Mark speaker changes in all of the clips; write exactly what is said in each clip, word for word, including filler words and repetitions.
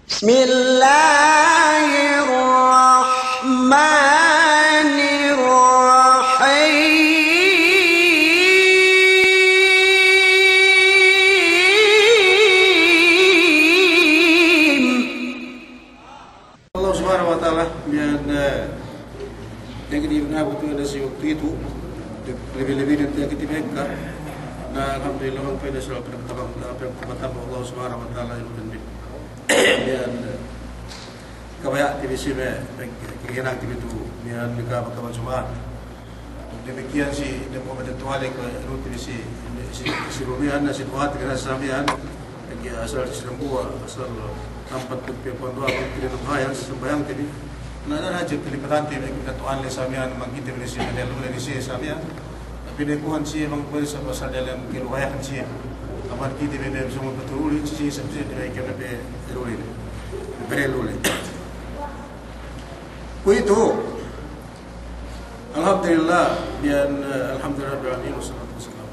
Speaker 1: Bismillahirrahmanirrahim.
Speaker 2: Allah Subhanahu wa taala biar yang kita ingat betul ada si waktu itu lebih-lebih nanti yang kita mereka. Nah, alhamdulillah orang pada soal pertama pertama Allah Subhanahu wa taala itu dan biar kayak di sini kira-kira kita itu biar mereka bakal semua demikian si demokrat itu hal yang rutin si si si rumian si kuat kena samian lagi asal si lembu asal tempat perempuan dua kita lumayan sembayang tadi nah ada aja kelipatan kita tuan le samian mangkite di sini ada lu di sini samian tapi dia kuhan si emang boleh pasal dalam keluayan si kamar kita beda semua betul si sebab dia kena be ruli be ruli itu alhamdulillah dan alhamdulillah rabbil alamin wassalatu wassalamu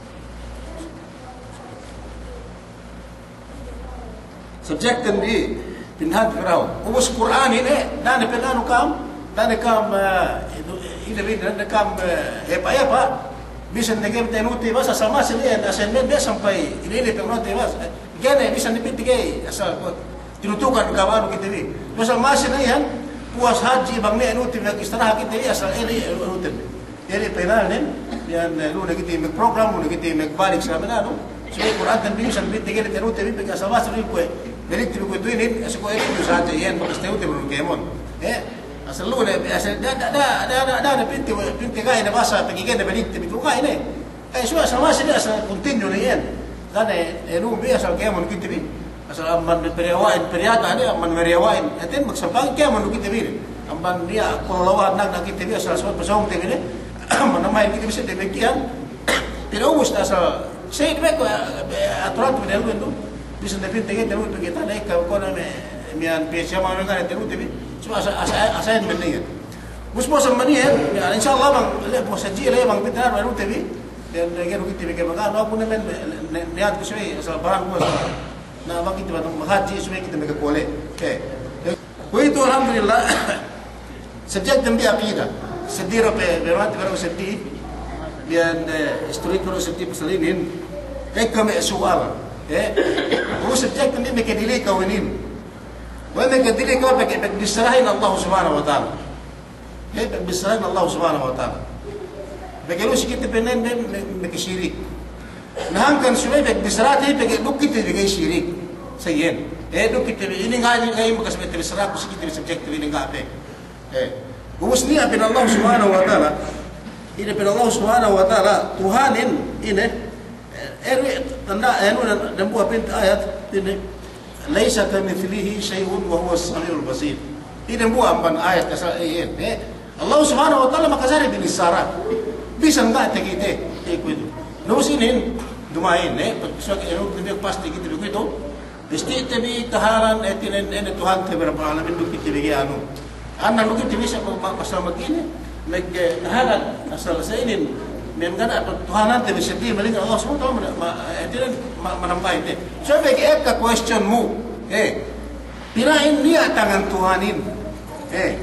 Speaker 2: subjek di pinhat kerau ubus Quran ini dan penanu kam dan kam ini ini dan kam apa apa bisa negem tenuti bahasa sama sini asalnya dia sampai ini ini penguti mas gane bisa dipitige asal tinutukan kawan kita ini masa masih ni kan puas haji bang ni nuti nak istirahat kita ini asal ini nuti jadi penal ni yang lu nak kita make program lu nak kita make balik sama nanu supaya Quran dan bisa dipitige tenuti ni pergi asal masih ni kue jadi tiba itu ini asal kue itu saja yang pasti itu belum kemon eh asal lu dah asal dah dah dah dah dah dah pintu pintu kaya dah bahasa pergi kaya dah balik tapi kaya ini eh semua sama sini asal continue ni kan dan eh lu biasa kemon kita ni asal amban periawain periata dia amban periawain atin magsabang kemon kita ni amban dia kulawat nak nak kita ni asal asal pasong kita ni manamai kita bisa demikian pero us asal saya ni ko aturan tu dia lu itu bisa dapat tinggal terus kita naik ke kau nama mian pesa mana kan terus tapi cuma asa asa asa yang penting bus bos sama ni ya insyaallah bang le bos haji le bang benar baru tapi dan lagi kita bikin makan apa pun men niat ku sui asal barang bos nah bang kita batang haji sui kita bikin kole okey itu alhamdulillah sejak demi akidah sedih apa berarti baru sedih dan historik baru sedih peselinin kayak kami soal eh هو سبجect ini mereka dilih kawanin wa mereka dilih kau pakai diserahin Allah Subhanahu wa taala eh diserahin Allah Subhanahu wa taala pakai lu sikit penen mereka syirik nah kan sudah pakai diserahin pakai duk kita pakai syirik sayen eh duk kita ini ngaji ngaji bekas pakai diserah sikit subject ini enggak apa eh gubus ni apin Allah Subhanahu wa taala ini apin Allah Subhanahu wa taala Tuhanin ini Erwi tanda anu dan buah pintu ayat ini laisa kamitslihi syai'un wa huwa as-sami'ul basir. Ini buah amban ayat asal ayat eh Allah Subhanahu wa taala makasari bin isyarat. Bisa enggak kita ikut. Nus ini dumain eh pasal anu dia pasti kita begitu. Mesti tabi taharan etinen ene Tuhan tabaraka alamin kita bagi anu. Anna lu kita bisa pasal begini mek taharan asal sainin memang apa Tuhan nanti bersedih melihat Allah Subhanahu wa taala tidak menampai itu. So bagi eka question mu, eh, pirain niat tangan Tuhanin, eh,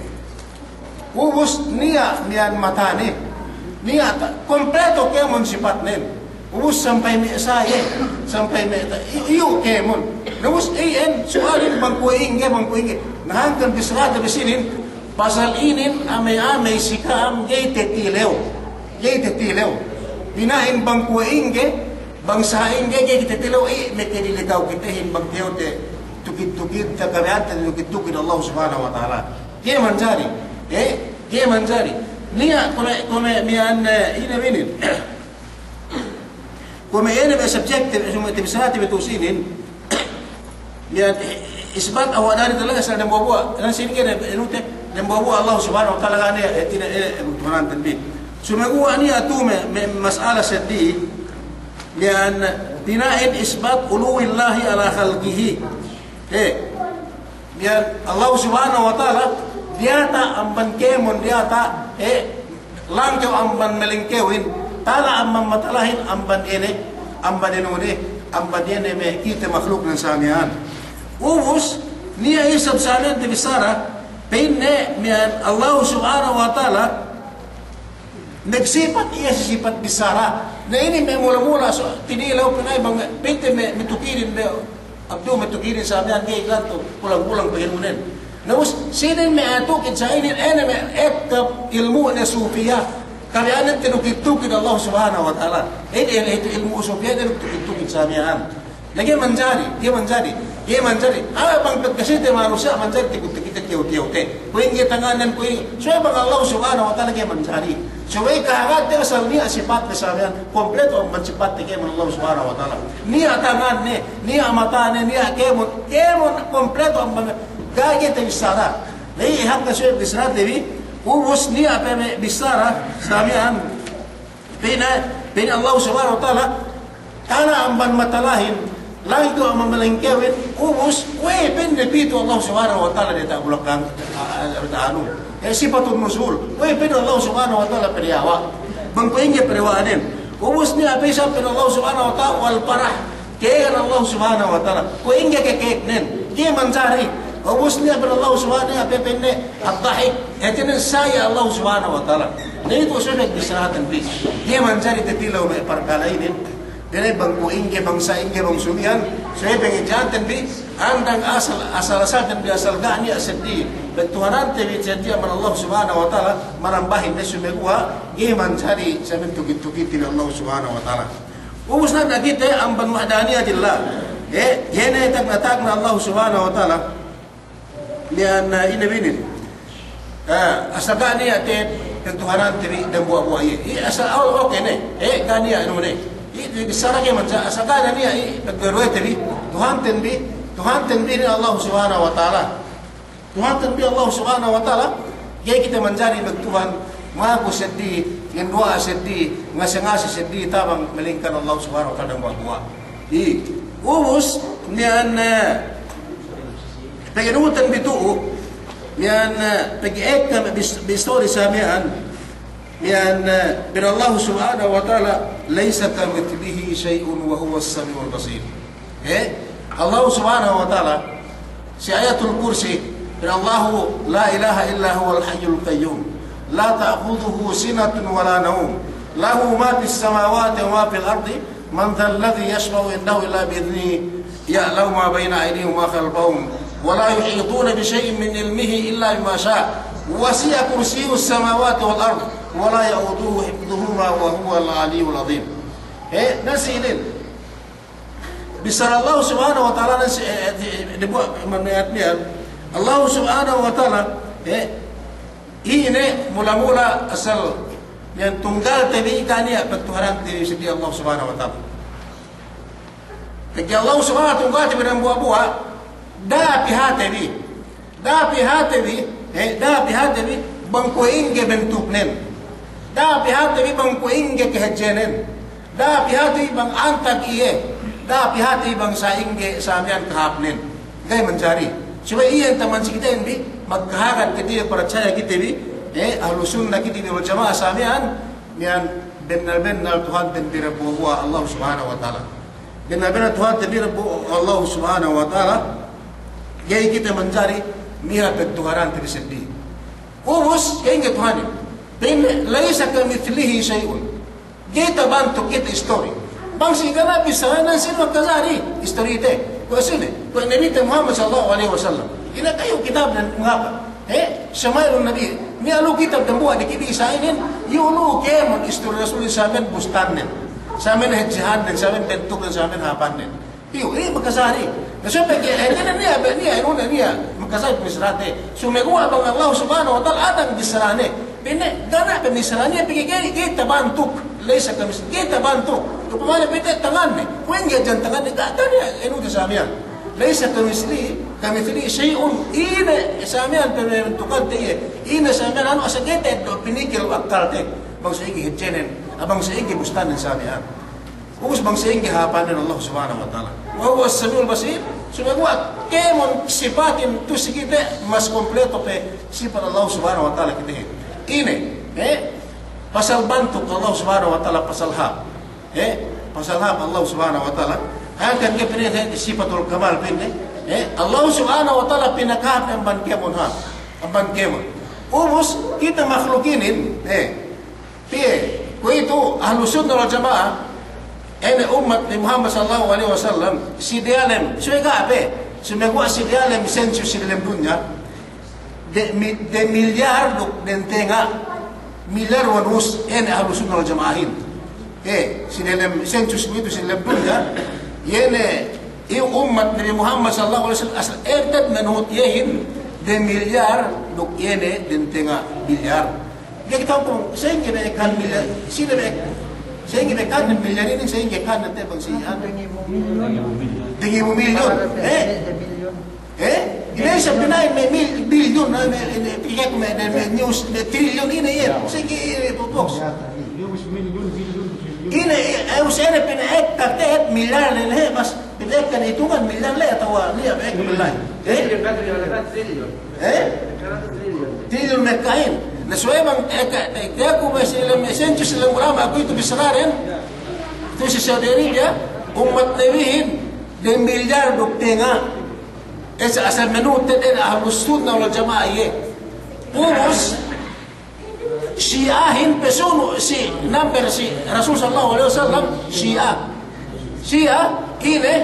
Speaker 2: ubus niat niat mata ni, niat kompleto kemon sifat nen, ubus sampai ni saya, sampai ni iyo kemon, ubus en soalin bangku ingge bangku ingge, nahangkan diserah dari sini pasal ini ame-ame sikam gay tetileo. Jadi tetilaw, binahin bang kuwa ingge, bang sa ingge jadi tetilaw eh mereka dilitaw kita hin bang tiyaw te tukit-tukit takariatan tukit-tukit Allah Subhanahu wa taala. Dia manjari, eh dia manjari. Niya kone kone mian ini binin. Kome ini be subjektif semua tibisati betusinin. Mian isbat awal dari talaga sa dan bawa dan sini kan enute dan bawa Allah Subhanahu wa taala kan eh tidak eh Tuhan tanbih. Sumagua ni atume masalah sedih dan binain isbat uluwillahi ala khalqihi eh dia Allah Subhanahu wa taala dia ta amban kemon dia ta eh langkau amban melengkewin tala amban matalahin amban ini amban ini amban ini me kita makhluk nan samian ubus Nia isab salat di bisara, pinne mian Allah subhanahu wa ta'ala nagsifat iya sifat bisara. Na ini may mula-mula so tinilaw pinay bang pinte may mitukirin may abdo mitukirin sa amin gay ganto pulang-pulang pahinunin. Naus sinin may atukid sa inin ena may etkab ilmu na sufiya. Kami anan tinukid-tukid Allah subhanahu wa ta'ala. Ini itu ilmu sufiya na tukid-tukid sa amin. Lagi manjari, dia manjari, dia manjari. Ah, bang pagkasite manusia manjari tikut-tikit tiyaw-tiyaw-te. Kuing gitanganan kuing. So bang Allah subhanahu wa ta'ala dia manjari. So ay kahagat dia sa niya sifat na sabihan. Kompleto ang mansifat ni kemon Allah subhanahu wa ta'ala. Niya tangan ni, niya mata ni, niya kemon. Kemon kompleto ang mga gagit ang bisara. Lahi ihap na siya bisara dewi. Ubus niya pa may bisara sabihan. Pina, pina Allah subhanahu wa ta'ala. Kana ang banmatalahin. Lagi ko ang mamalingkewin. Ubus, we, pinrepito Allah subhanahu wa ta'ala dito ang ulakang ano. Eh sifatun nusul. Weh pino Allah subhanahu wa ta'ala periyawa. Bangkuingnya periwaanin. Ubus niya apisa pino Allah subhanahu wa ta'ala wal parah. Kaya Allah subhanahu wa ta'ala. Kuingnya kekeknen. Dia manjari. Ubus niya pino Allah subhanahu wa ta'ala pepenne at-tahik. Etinan saya Allah subhanahu wa ta'ala. Na ito sulit bisaratan bis. Dia manjari tetilaw may parkalainin. Dene bang kuingge bang saingge bang sumihan. So ibang ijantan bi andang asal asal asalkan bi asal gani asadi. Tuhanan tewi jadi aman Allah subhanahu wa ta'ala marambahin na sumegwa iman cari samin tukit-tukitin Allah subhanahu wa ta'ala. Ubus na kita ang banwahdaniyatillah. Eh, yene tag-natag na Allah subhanahu wa ta'ala niyan uh, inabinin. Ah, asal gani ate tuhanan tewi dan buah-buah ye. Asal awal okay ne. Eh, gani ano ne. Itu besar ke macam asal ni ai bergerak tadi Tuhan tenbi Tuhan tenbi Allah subhanahu wa ta'ala Tuhan tenbi Allah subhanahu wa ta'ala kaya kita mencari Tuhan ngaku sedih yang doa sedih ngasih-ngasih sedih tabang melingkan Allah subhanahu wa ta'ala buat-buat i ubus nian pengenutan bitu nian pegi ekam bistori samian yan bin Allah subhanahu wa ta'ala laysa kamithlihi shay'un wa huwa as-sami'ul basir. Eh Allah subhanahu wa ta'ala si ayatul kursi bin Allah la ilaha illa huwal hayyul qayyum la ta'khudhuhu sinatun wa la nawm lahu ma fis samawati wa ma fil ardi man dhal ladhi yashfa'u indahu illa bi idhnihi ya'lamu ma bayna aydihim wa ma khalfahum wa la yuhituna bi shay'in min ilmihi illa bima sha'a wasi'a kursiyyus samawati wal ardi wala ya'uduhu hifdhuhuma wa huwa al-'aliyyul 'azim. Eh nasilin bisar Allah subhanahu wa ta'ala nasi dibuat menayat niya Allah subhanahu wa ta'ala eh ini mula-mula asal yang tunggal tabi ikaniya pagtuharan ti sidi Allah subhanahu wa ta'ala. Kaya Allah subhanahu wa ta'ala tunggal tabi ng buwa-buwa da pihatabi da pihatabi eh da pihatabi bangkuingge bentuknen da pihati bang kuingge kehajenen da pihati bang antag iye da pihati bang saingge samian kahapnen gay mencari supaya iya taman kita bi magkahagan kita percaya kita bi eh ahlu sunnah kita di jamaah samian nian benar-benar Tuhan dan Rabbu Allah subhanahu wa ta'ala benar-benar Tuhan dan Rabbu Allah subhanahu wa ta'ala gay kita mencari miha bertuharan tersedih urus keinge Tuhan Then, laysa kamithlihi shay'un. Kita bantu kita story. Bang sigara bisa na sino kazari story te. Ko sine, ko Nabi Muhammad sallallahu alaihi wasallam. Ina kayo kitab dan mengapa? Eh, Syama'ilun Nabi. Ni alu kitab dan buat dikit isainin, yulu kemon story Rasul samen bustanen. Samen hejhan dan samen bentuk dan samen hapanen. Iyo, eh makasari. Nasyempre ke eh na niya ba niya ino na niya makasari misrate. Sumegwa bang Allah subhanahu wa ta'ala adang bisrane. Pine gana kami saranya pigigay kita bantuk laysa kami kita bantuk kupamana pite tangan ni kuingge jan tangan ni gagani eno di samian laysa kami sli kami sli shay'un ina samian bentukan tiye ina samian ano asagete do pinikil akal te bang saigi hijenen abang saigi bustan ni samian ubus bang saigi hapanan Allah subhanahu wa ta'ala wa huwa as-sami'ul basir sumagwa kemon sifatin tu sigite mas kompleto pe sifat Allah subhanahu wa ta'ala kita ini eh pasal bantuk Allah subhanahu wa ta'ala pasal hab eh pasal hab Allah subhanahu wa ta'ala akan ke pindah sifatul kamal pindah eh, Allah subhanahu wa ta'ala pinakahap ang bankemon ha. Ang bankemon. Ubus, kita makhlukinin, eh, piye, kung ito, ahlusud na jamaah, eh, umat ni Muhammad sallallahu alaihi wasallam, si dialem, so ikabe, sumegwa si dialem, sensus si dialem dunya, de, de milyar luk dentenga, milyar wanus, eh, ahlusud na jamaahin. Eh, si dialem, sensus itu si dialem dunya, yene, yung umat ni Muhammad sallallahu alaihi wasallam, asal ertad menhut yehin, de milyar luk yene dentenga milyar. Dia kita pun saya ingin ikan milyar, sini bek, saya ingin ikan milyar ini saya ingin ikan nanti bang sihan. Tinggi milyon, eh, eh, ini sebenarnya mil bilyon, tiga koma news triliun ini ya, saya ingin box. Ini, eh, saya ini pinaek kaktek milyar leh, mas pinaek kan hitungan milyar leh atau lihat pinaek milyar, eh, eh, triliun mekain. Nasuwe bang kaya ko ba sila messenger silang ulama ako ito bisararin ito si Saudi Arabia umat nabihin de milyar doktenga eh sa asal menutin eh ahlusud na wala jamaah eh umus Syiahin pesuno si number si Rasul sallallahu alaihi wasallam Syia Syia ini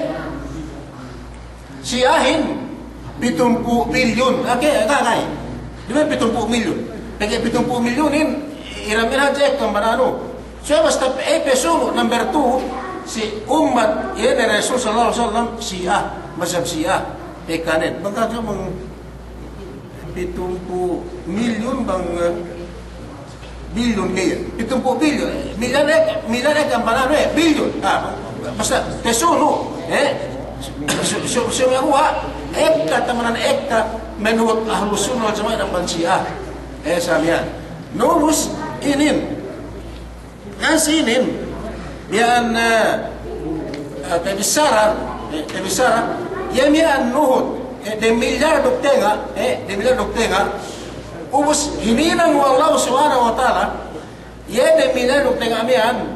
Speaker 2: Syiahin pitumpu milyon okay kakay di ba pitumpu milyon kaya pitumpu milyonin, iramin aja kang manano. So basta eh peso number two si umat yan ni Rasul sallallahu alaihi wasallam Syiah, mazhab Syiah. Eh kanen, bangka mong pitumpu milyon bang bilyon kaya. Pitumpu bilyon, milan ek, milan ek ang manano eh, bilyon. Ah, basta peso no. Eh, so so so ngawa ekta tamanan ekta menurut ahlus sunnah wal jamaah dan Syiah. Eh samian, nurus inin, nasinin, yan tebisara, tebisara, yan yan nuhut, de milyar doktenga, eh de milyar doktenga, ubus hininang Allah subhanahu wa taala, yan de milyar doktenga mian,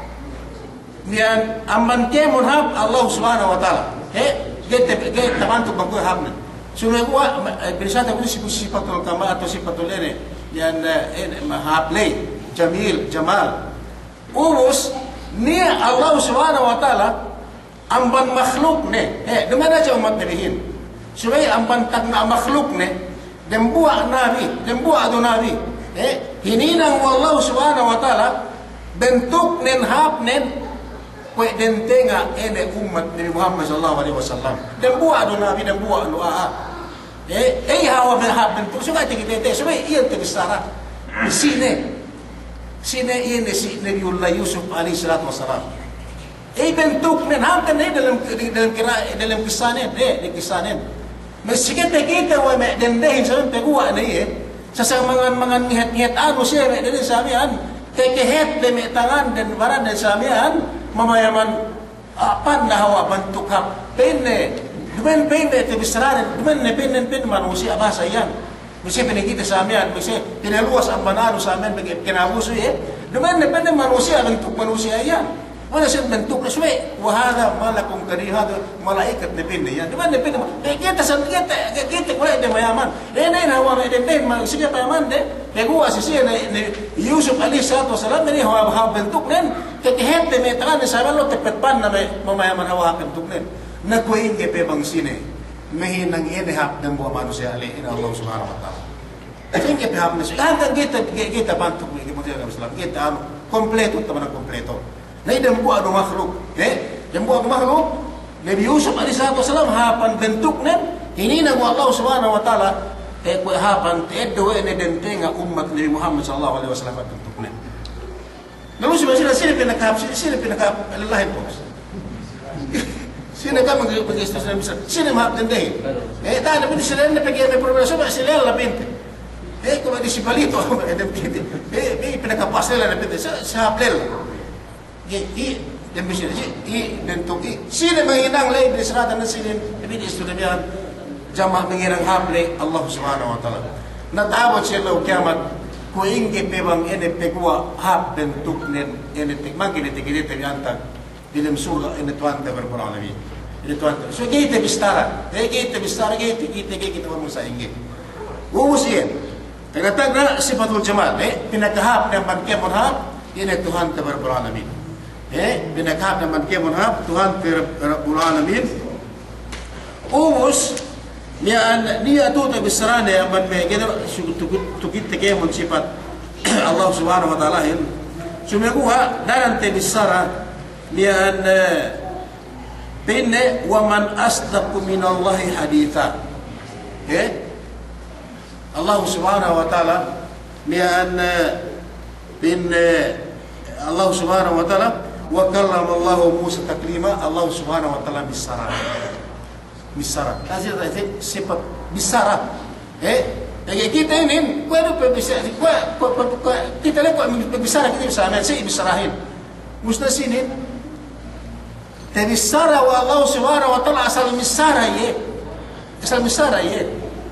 Speaker 2: mian amantemun hab Allah subhanahu wa taala, eh get get tamantuk bangku habna. Sumekuwa, binisata ko si sipatul kama atau sipatul ini yan mahaplay, jamil, jamal. Ubus ni Allah subhanahu wa ta'ala amban makhluk ne. Eh, dumana aja umat nabihin. Supaya amban tak na makhluk ne, dembuak nabi, dembuak adu nabi. Eh, hininang Allah subhanahu wa ta'ala bentuk nen hap nen kwe dentenga ene umat Nabi Muhammad sallallahu alaihi wasallam. Dan buat adu nabi dan buat adu aa. Eh, eh hawa berhab bentuk suka tinggi-tinggi. Supaya ia terbesar. Sini, sini ini si Nabiullah Yusuf alaihi salatu wasallam. Eh bentuk nen hamkan ni dalam dalam kira dalam kisanen, eh di kisanen. Meski kita wa me dendehin sa pegua ni eh. Sa mangan mangan ngihat-ngihat anu siya me den samian. Kekehet de me tangan dan baran dan samian. Mamayaman apa na hawa bentuk hap penne dumen penne te bisrarin dumen ne penne penne manusia bahasa yan mesti penne kita samian mesti pinaluas ang banano sa amin bagi kinabuso eh dumen ne penne manusia bentuk manusia yan wala siya bentuk na suwe wahada malakum karihado malaikat ne penne yan dumen ne penne eh kita sa kita kita wala de mayaman eh na hawa me de penne sige payaman de pegua si siya ni Yusuf alaihi salatu wasalam ni hawa hawa bentuk nen kekehet de metangan ni sabi lo tepetpan na may mamayaman hawa bentuk nen nagkuhin ke pebang sine mahinang inihap ng buwa manusia ali ina Allah subhanahu wa ta'ala ating ke pehap na siya hanggang kita kita bantuk kita ano kompleto taman ang kompleto na idang buwa adu makhluk eh idang buwa adu makhluk Nabi Yusuf alaihi salatu wasalam hapan bentuk nen hininang Allah subhanahu wa ta'ala eh kwe hapan teedo ene dentenga umat Nabi Muhammad sallallahu alaihi wasallam bentuk nen lalu sila sila sila pinakahap sila pinakahap lalahin po sila ka mag-istos na misal sila mahap dendehin eh tahan na pwede sila na pagyan may problema sila sila lapinte eh kung di si Balito eh pinakapas nila na pwede sa haplel i dembis sila i bentuk i sila mahinang lay binisratan na sila ibinis to na biyan jamaah menginang haple Allah subhanahu wa ta'ala natawat siya law kiamat kung ingi pebang ene pegua hap bentuk nen ene tikman kini tikini ternyata dalam surga ene tuan ta berpura alamin Ini Tuhan. So kita bistara. Eh kita bistara kita kita kita orang Musa ingin. Uusien. Kata na sifatul jamal. Eh pinakahap ng bangkay monhab. Ini Tuhan Rabbul Alamin. Eh pinakahap ng bangkay monhab Tuhan Rabbul Alamin. Uus niya niya tuta bisara niya man me kita tukit teke mon sifat Allah Subhanahu wa taala hin. Sumeguha darante bisara niya Pinne wa man asdaqu minallahi haditha. Okay? Allah Subhanahu wa taala niyan pinne Allah Subhanahu wa taala wa kallama Allah Musa taklima. Allah Subhanahu wa taala bisara. Bisara. Kasi ito sifat bisara. Eh, kaya kita ini, kuano pa bisara, kita lang ko bisara kita bisa amin si bisarahin. Musta sinin Tebisara wa Allah Subhanahu wa taala asal misara ye. Asal misara ye.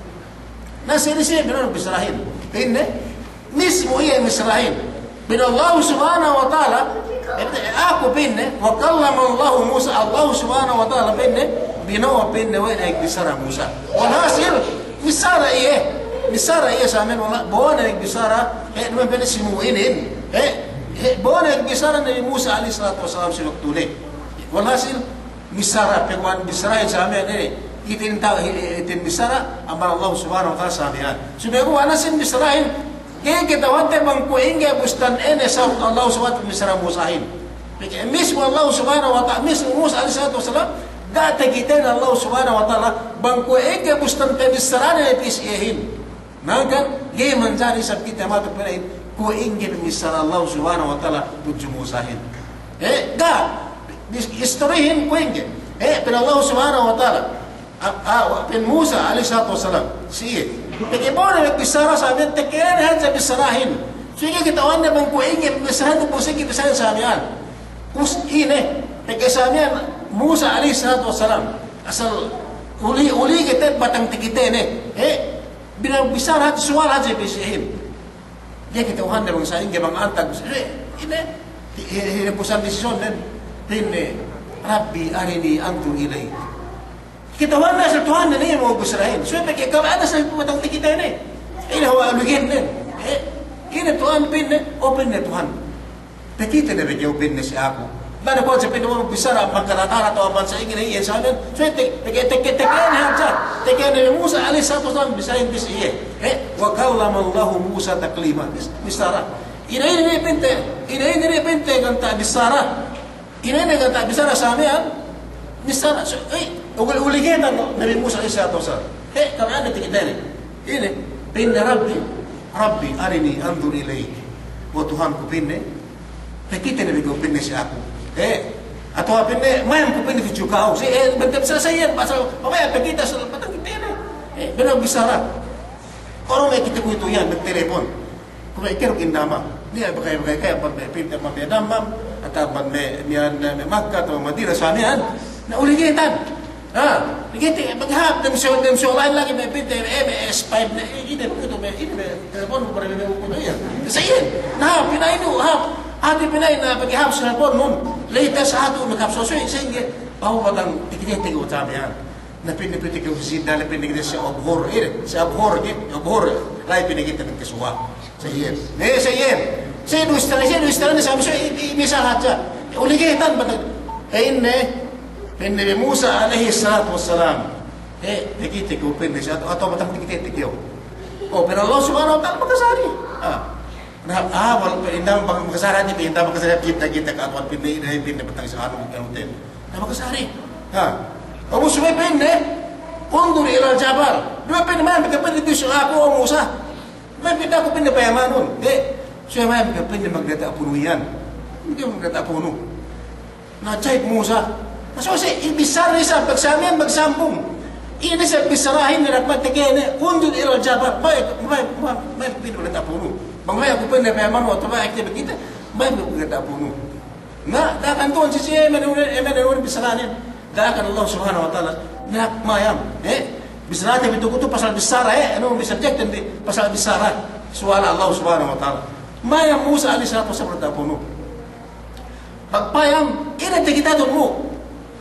Speaker 2: Nasi ini sih benar bisarahin. Ini mismo iya misarahin. Bila Allah Subhanahu wa taala aku pinne wa kallama Allah Musa Allah Subhanahu wa taala pinne binawa pinne wa ek bisara Musa. Walhasil misara ye. Misara ye samen wala bona ek bisara eh naman pinne simu ini. Eh bona ek bisara Nabi Musa alaihi salatu wasalam si waktule. Walhasil misara pegwan bisara sa amin eh itin ta itin bisara amar Allah Subhanahu wa taala sa amin. Sunego anasin bisarahin kaya kita wante bang kuinge bustan ene sa Allah Subhanahu wa taala bisara musahin. Peki mismo Allah Subhanahu wa taala mismo Musa alaihi salatu wasalam gata kita Allah Subhanahu wa taala bang kuinge bustan pe bisara ne pisihin. Nakan gay manjari sab kita matu perain kuinge bisara Allah Subhanahu wa taala tuju musahin. Eh ga historihin kuinge eh pen Allah Subhanahu wa taala ah pen Musa alaihi salatu wasalam siye peki bona bisara sa amin tekeren hadza bisarahin sige kita wanda bang kuinge bisarahin po sige bisarahin sa amin kus ine peki sa amin Musa alaihi salatu wasalam asal uli uli kita batang tikite ne eh bilang bisara sual hadza bisihin dia kita wanda bang sa inge bang antag ine ini pusan desisyon nen Pinne, Rabbi arini antur ilai. Kita wala sa Tuhan na niya mo busrahin. So, pagka ikaw ada sa pumatang tikita na eh. Ina hawa alugin na eh. Kina Tuhan pinne, open na Tuhan. Pagkita na rin open na si ako. Bada po sa pinne mo bisara, magkaratara to aban sa ingin na iyan sa amin. So, pagka tekaya na hadsa. Tekaya na Musa, alis sa Tuhan, bisahin bis iya. Eh, wa kallama Allahu Musa taklima. Bisara. Inayin na pinte, inayin na pinte kanta bisara. Ini ni kata bisara samian, bisara. Eh, uli-uli kita Nabi Musa alaihi salatu wasallam. Eh, kalau ada kita ni, ini pinne Rabbi, Rabbi arini andur ilaik. Wa Tuhanku pinne, kita ni bigo pinne si aku. Eh, atau pinne, mayam ku pinne ficu kau. Si eh, bentar selesai pasal apa ya kita selalu patang kita ni. Eh, benar bisara. Orang yang kita itu yang bertelepon, kau ikut indama. Dia pakai-pakai kayak pinne mampu damam. Atau me mian me Makkah atau Madinah samian na uligitan ah ligiti maghap dem show dem show lain lagi me pinte M S five na ini itu me ini me telepon ko para me ko ya sayin na pinay no ha ati pinay na paghap sa telepon nun latest ato me kapso so sige bawo batang tikiti ko samian na pinne pinte ko si dala pinne ko sa obhor ire sa obhor git obhor lai pinne kita ng kaswa sayin ne sayin Saya dua istana, saya dua istana sama saya bisa saja. Oleh kita betul. Ini, ini Musa alaihi salatu wassalam. Eh, kita kau pindah atau atau batang kita tikau. Oh, pero Allah Subhanahu wa taala makasari. Ah, nah, ah, walau indam bang makasari ni, indam makasari kita kita kawan pindah ini pindah batang sehari mungkin hotel. Nah makasari. Ah, kamu semua pindah. Undur ila jabal. Dua pindah mana? Kita pindah di aku oh Musa. Mana pindah aku pindah payamanun. Eh. Siya may magkapin na magdata puno yan. Hindi mo magdata puno. Na-type Musa. So, si ibisar na isa, pagsamihan, magsambong. Ini sa bisarahin na nagpatikay na, undod ilo jabat, may, may, may, may pinagdata puno. Bangay ako pa na payaman mo, ito ba activate kita, may magdata puno. Na, dakan doon, si siya, eman bisarahin. Dakan Allah Subhanahu wa ta'ala, nakmayam. Eh, bisarahin, ito ko ito, pasal bisara, eh, ano, bisubject, hindi, pasal bisara. Suwala Allah Subhanahu wa ta'ala. Mayam Musa alaihi salatu wasallam berdapuno. Pagpayam, ini kita doon mo.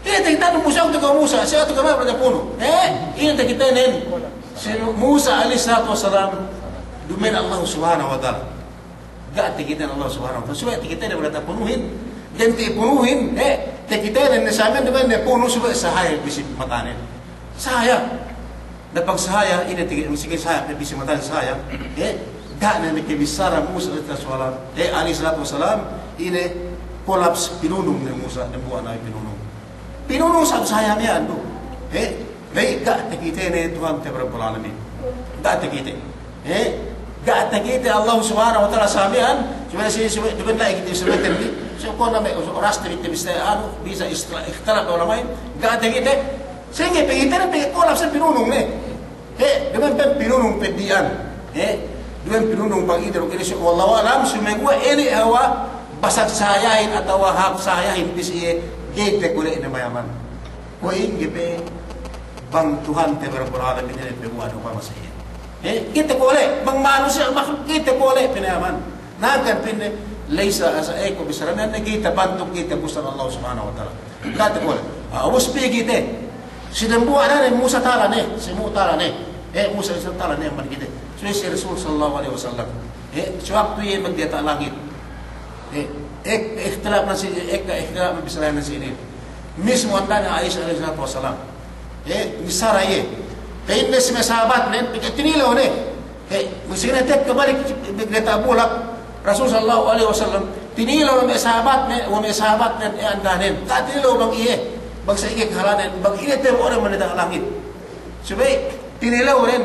Speaker 2: Ini kita Musa untuk Musa, siapa tu kemana pada puno? Eh, ini kita nen. Musa alaihi salatu wasalam, dumen Allah subhanahu wa taala. Gak kita Allah subhanahu wa taala. Supaya kita dah berada penuhin, dan dipenuhin. Eh, kita nen nasamen dumen ne puno supaya sahaya bisip matanen. Sahaya. Dapat sahaya ini tiga mesti sahaya bisip matanen sahaya. Eh, gak nen kebisara Musa alaihi wasalam. Eh, alaihi salatu wasalam ini kolaps pinunong ni Musa dan buat naik pinunong. Pinunong sa sayang yan do. Eh, baik gak kita ni Tuhan Rabbul Alamin. Gak kita. Eh, gak kita Allah Subhanahu wa taala samian, cuma si cuma lagi kita sebutkan ni. So kau nama oras tu kita bisa anu bisa ikhtilaf orang lain. Gak kita. Sehingga kita ni kolaps pinunong ni. Eh, dengan pinunong pedian. Eh, dengan pinunong pang idro kini so wallahu alam sumegwa ini hawa basag sayahin atau wahab sayahin bisi gate kulit na mayaman. Ko ingibe bang Tuhan te Rabbul Alamin ni bebuat apa masih. Eh kita kulit bang manusia makhluk kita kulit pinayaman. Nagan pinne laysa asa eko bisaranan na kita bantuk kita busar Allah Subhanahu wa taala. Kita kulit. Awas pi kita. Sidambu ana ni Musa taala ni, si Musa taala ni. Eh Musa taala ni man kita. So si Rasul sallallahu alaihi wasallam. Eh sewaktu ia magdiata langit. Eh, ikhtilaf nasi, ek ikhtilaf bisalah nasi ini. Mismo andana Aisyah alaihi wasallam. Eh, misara ye. Kain nasi sahabat nen, tinilo ne. Eh, mesti tek kembali kita bulak Rasul sallallahu alaihi wasallam. Tinilo me sahabat ne, o me sahabat nen andanen. Tak tinilo bang iye. Bang sa iye kahalanan, bang iye te orang manita langit. Subay tinilo nen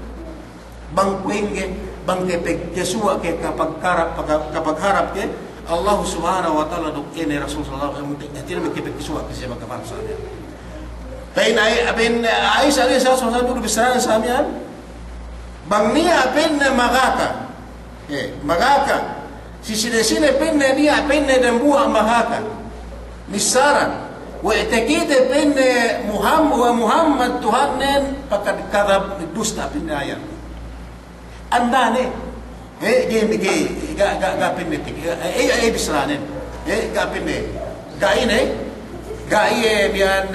Speaker 2: bang kuingge, bang tepek Yesua ke kapag karap kapag harap ke Allah Subhanahu wa taala dok ini Rasul sallallahu alaihi wasallam tidak mungkin berkisah kisah bagaimana sahaja. Bain ay abin Aisyah alaihi wasallam dulu bisaran samian bang niya apin na magaka. Eh magaka. Si sine-sine pin na niya apin na dambuha magaka. Misaran wa itakide pin Muhammad wa Muhammad Tuhanen pakad kadab dusta pin na yan. Andane eh game game ga ga ga pinne eh eh bisranen eh ga pinne ga ini ga iye bian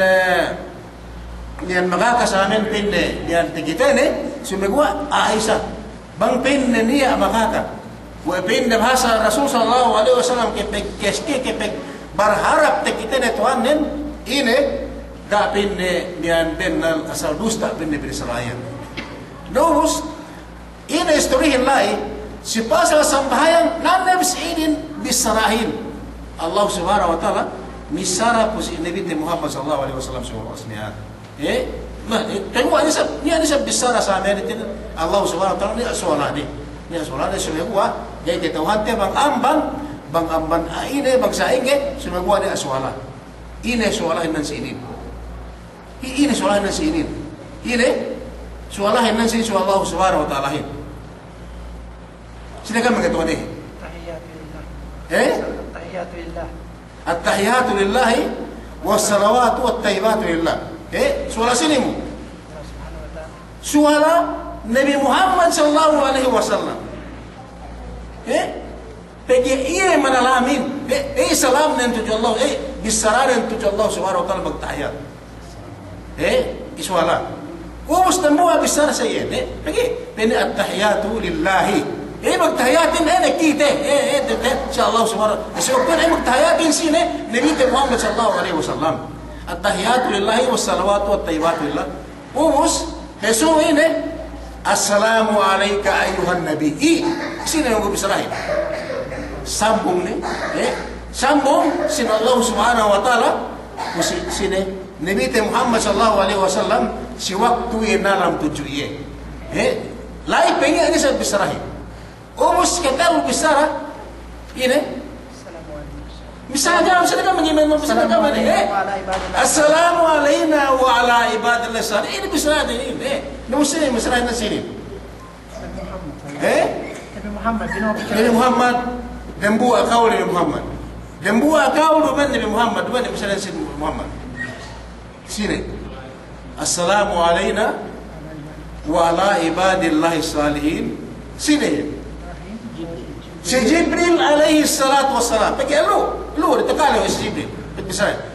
Speaker 2: bian magakasamen pinne bian tigita ne sumegwa Aisyah bang pinne niya makaka wa pinne bahasa Rasul sallallahu alaihi wasallam ke keske ke berharap tigita ne tuanen ini ga pinne bian benal asal dusta pinne Israel nurus ini istorihin lain si pasal sambahyang nanam sidin bisarahin Allah Subhanahu wa taala misara pusi Nabi Muhammad sallallahu alaihi wasallam sallallahu alaihi eh nah tengok ni sab ni ada sab bisara sa amin tin Allah Subhanahu wa taala ni solat ni ni solat ni semua jadi Tuhan te bang amban bang amban ini bang sainge semua ni solat ini solat nan sinin ini solat nan sinin ini solat nan sinin Allah Subhanahu wa taala silakan mengatakan ini.
Speaker 3: Tahiyatulillah.
Speaker 2: Eh?
Speaker 3: Tahiyatulillah.
Speaker 2: At-tahiyatu lillahi was-salawatu wat-tayyibatu lillah. Eh, suara sini mu. Suara Nabi Muhammad sallallahu alaihi wasallam. Eh? Pergi ia manalamin. Eh, eh salam nan tuju Allah. Eh, bisararan tuju Allah subhanahu wa taala bertahiyat. Eh, iswala. Wa mustamua bisar sayyid. Eh, pergi. Ini at-tahiyatu lillahi. Eh magtahayatin eh nakita eh eh insyaallah subhanahu so kun eh magtahayatin sine Nabi Muhammad sallallahu alaihi wasallam at-tahiyatu lillahi was-salawatu wat-tayyibatu lillah umus heso ini assalamu alayka ayuhan nabi sine yang bisarahin sambung ni eh sambung sin Allah subhanahu wa taala sine Nabi Muhammad sallallahu alaihi wasallam si waktu yang dalam tujuh ye eh lai pengen ini saya bisarahin umus kata bisara ini misalnya misalnya mengiman misalnya kamu ni eh assalamu alayna wa ala ibadillah salihin ini bisara ini eh muslim misalnya di sini eh
Speaker 3: Nabi Muhammad
Speaker 2: Nabi Muhammad dan buat kau Nabi Muhammad dan buat kau dengan Nabi Muhammad dengan misalnya si Muhammad sini assalamu alayna wa ala ibadillah salihin sini si Jibril alaihi salatu wassalam pergi lu lu ditekali oleh si Jibril misalnya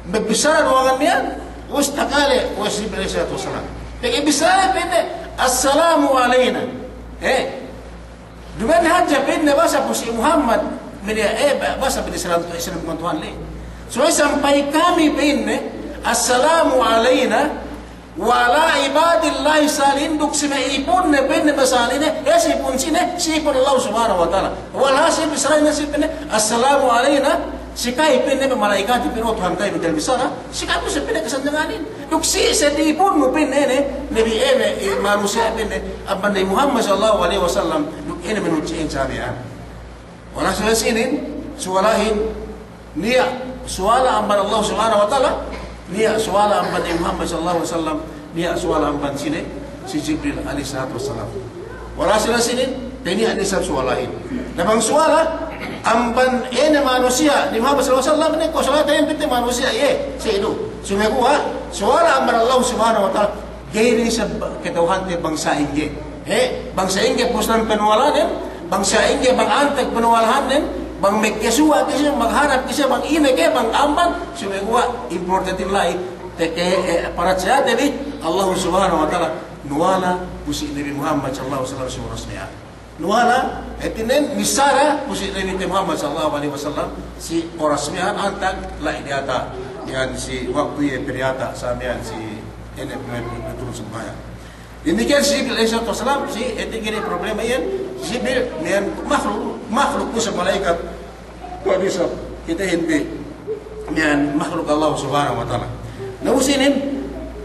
Speaker 2: Berbesar ruangan niyan. Us takale was Jibril alaihi salatu wasalam. Tapi besar pinne assalamu alayna. Eh. Duman haja pinne basa po si Muhammad media eh basa pinne salam Islam kung Tuhan le. So sampai kami pinne assalamu alayna wala ibadillah salin duk sima ipon ne pinne basaline eh si pun sine si pun Allah subhanahu wa taala. Wala si bisra na si pinne assalamu alayna sikai pinne malaikat pinne Tuhan kai betul bisara sikai pun pinne kesanjanganin. Duk si sedi pun mo pinne ne nabi eh manusia pinne abang Muhammad sallallahu alaihi wasallam duk ini menuciin sabian. Wala sila sinin suwalahin niya suwala amban Allah subhanahu wa taala niya suwala amban Muhammad sallallahu alaihi wasallam niya suwala amban sini si Jibril alaihi salatu wasallam. Wala sila sinin niya nisab suwalahin. Namang suwala amban ene manusia di Muhammad sallallahu alaihi wasallam ne ko suwala tayo pinte manusia ye si itu. Sumekuha suwala amban Allah subhanahu wa taala gayri sa ketauhan te bangsa inge. Eh bangsa inge pusnan penwalanen bangsa inge bang antek penwalanen bang megkesua kasi maghanap kasi bang ine ke bang amban sumekuha importante lai teke para siya debi Allah subhanahu wa taala nuwala pusi Nabi Muhammad sallallahu alaihi wasallam nuwala etinen misara pusi Nabi Muhammad sallallahu alaihi wasallam si orasmihan antag lai diata yan si waktu ye periata samian si ene betul sembaya. Demikian si Jibril alaihi wasallam si etikini problema yan si Jibril niyan makhluk makhluk po sa malaikat kung bisa kita hindi niyan makhluk Allah subhanahu wa ta'ala nausinin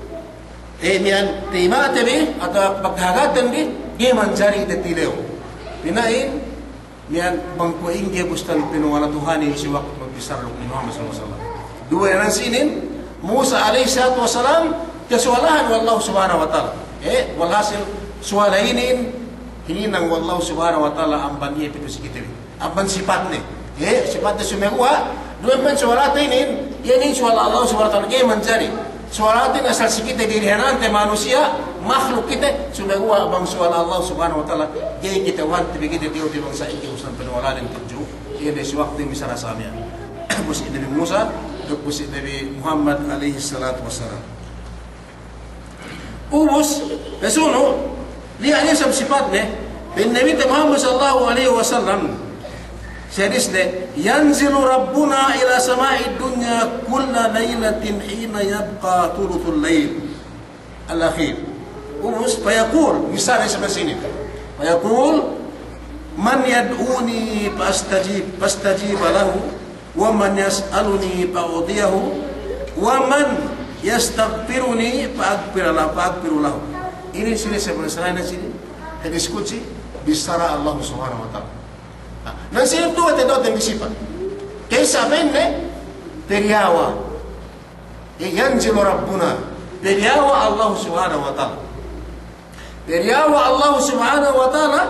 Speaker 2: eh niyan timate bi atau paghagatan bi giman jari detilew pinain niyan bangkuing ge bustan pinuwala Tuhan si waktu magbisar ni Muhammad sallallahu alaihi wasallam dua yang sinin Musa alaihi salatu wasalam kesualahan wallahu subhanahu wa ta'ala eh walhasil sualainin hininang wallahu subhanahu wa ta'ala amban iya pitu sikitiwi amban sifatnya eh sifatnya sumekuha dua man sualainin yanin suala Allah subhanahu wa ta'ala kaya mencari sualatin asal sikite dirihanante manusia makhluk kita sumekuha abang suala Allah subhanahu wa ta'ala kaya kita wanti begitu dia di bangsa iki usan penwalanin tujuh iya desi waktu misara samia busi Nabi Musa duk busi Nabi Muhammad alaihi salatu wassalam ubus pesuno lihat niya sa sifatnya bin Nabi Muhammad sallallahu alaihi wasallam sedisne yanzilu rabbuna ila sama'i dunya kulla laylatin hina yabqa thuluthul layl al-akhir ubus fayaqul misalnya seperti ini fayaqul man yad'uni fastajib fastajib lahu wa man yas'aluni fa'udiyahu wa man yastaghfiruni fa'aghfir lahu fa'aghfir lahu. Ini sini sebenarnya sini diskusi bisara Allah subhanahu wa ta'ala. Nah sini dua tentu yang disifat. Kaisa benne teriawa yanzilu rabbuna teriawa Allah subhanahu wa ta'ala teriawa Allah subhanahu wa ta'ala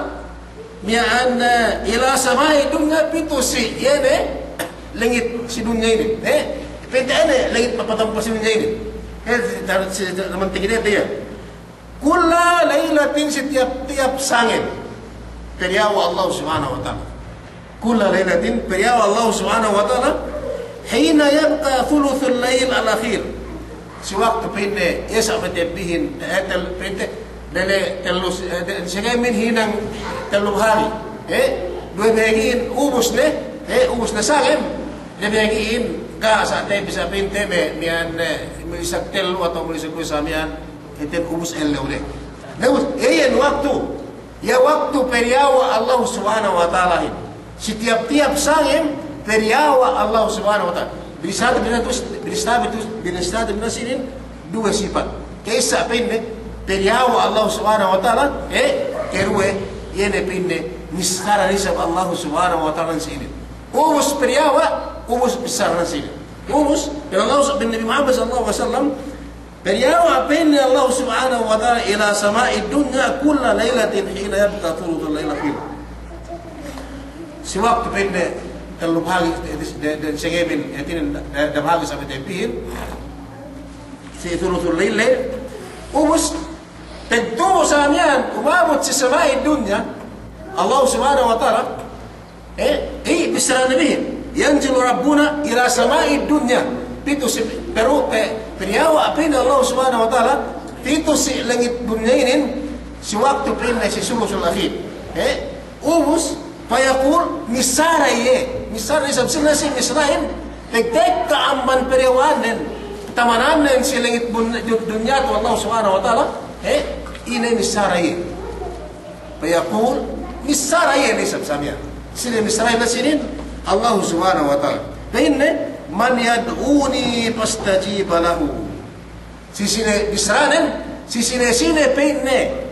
Speaker 2: mi'an ila samai dunya pitusi yene langit si dunya ini eh pwede ane langit papatampo si dunya ini eh naman tingin dia kulla laylatin setiap-tiap sangin teriawa Allah subhanahu wa ta'ala kulla laylatin teriawa Allah subhanahu wa ta'ala hina yabqa thuluthul layl al-akhir si waktu pwede yasa matebihin pwede dali telus sige min hinang telung hari eh dua bagiin ubus ne eh ubus na sangin dua bagiin ka sa tayo bisa pinte me miyan isak telu atau isak ko sa miyan iten ubus el ule naus ayan waktu ya waktu periawa Allah subhanahu wa ta'ala setiap-tiap sangin periawa Allah subhanahu wa ta'ala bilisado binatus bilisado bilisado binasinin dua sifat kaisa pinne periawa Allah subhanahu wa ta'ala eh kerue yene pinne nisara nisab Allah subhanahu wa ta'ala sinin ubus periawa ubus besar sinin ubus dan Allah bin Nabi Muhammad sallallahu alaihi wasallam periawa pinne Allah subhanahu wa ta'ala ila sama'i dunya kulla laylatin hina yabqa thuluthul layl akhir si waktu pinne kalau bahagi dan segemin etin da bahagi sampai tepihin si thuluthul layl ubus tentu samian umamut si sama'i dunya Allah subhanahu wa ta'ala eh eh bisra nabihin yanzilu rabbuna ila sama'i dunya pito si pero pe peniawa pin Allah subhanahu wa ta'ala pito si langit dunia ini si waktu pin si sulusul akhir eh ubus fayaqul misara ye misara sabsina si misrain tek ka amban periawanen tamananen si langit dunia tu Allah subhanahu wa ta'ala eh ini misara ye fayaqul misara ye ni sabsamia sini misrain na sinin Allah subhanahu wa ta'ala Pinne man yad'uni fastajiba lahu. Sisine bisranen, sisine sine pinne.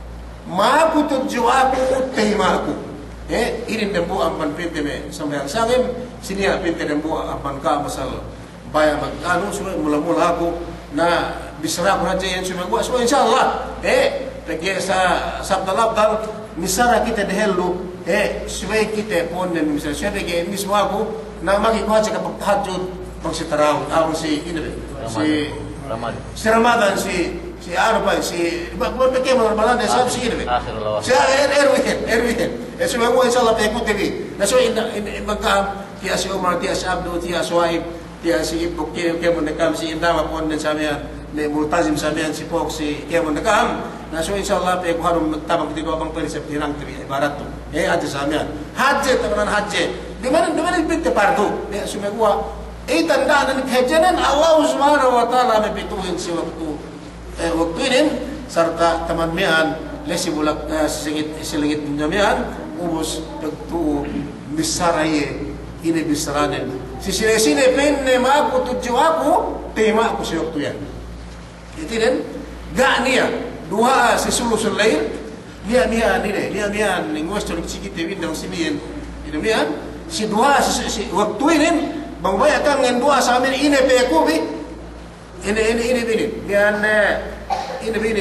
Speaker 2: Maaku tuju aku terima aku. Eh, ini dembu ampan pinte me sampai sangem sini pinte dembu ampan ka masal baya magano semua mula-mula aku na bisra ko aja yang semua gua semua insyaallah. Eh, pergi sa sabda labdal misara kita dehelu eh suwe kita pon dan misal siya pergi ini semua aku na makikuha siya kapag tahajud pag si Taraw, ako si, ini si
Speaker 4: Ramadan.
Speaker 2: Si Ramadan, si, si ano pa, si, bakit mo Ramadan, sabi si ini si Erwin, Erwin. Eh, so mo inshallah pa ikut T V. Na so, magkam, tiya si Omar, tiya si Abdo, tiya si Wahib, tiya si Ipok, tiya mo nakam, si Indama po din sa miyan, may Multazim sa miyan, si Pok, si tiya mo nakam. Na so, inshallah pa ikut harong magtabang dito abang perisap tirang T V, ibarat to. Eh, adya sa miyan. Hadje, tamanan hadje. Di mana di mana ibig pardo ya sumegwa eh tanda na naghajanan Allah subhanahu wa ta'ala mapituhin si waktu eh waktu ini serta teman mian lesi bulak uh, singit silingit mian ubus pagtu misaraye ini bisaranen si sine sine penne maku tuju aku tema aku si waktu yan itu dan gak niya dua si sulusul lail niya niya nile niya niya ngwas tulik sikit windang sinian itu mian si dua si, si waktu ini bangbayatan dengan dua sambil ini pekubi ini ini ini ini biar ini ini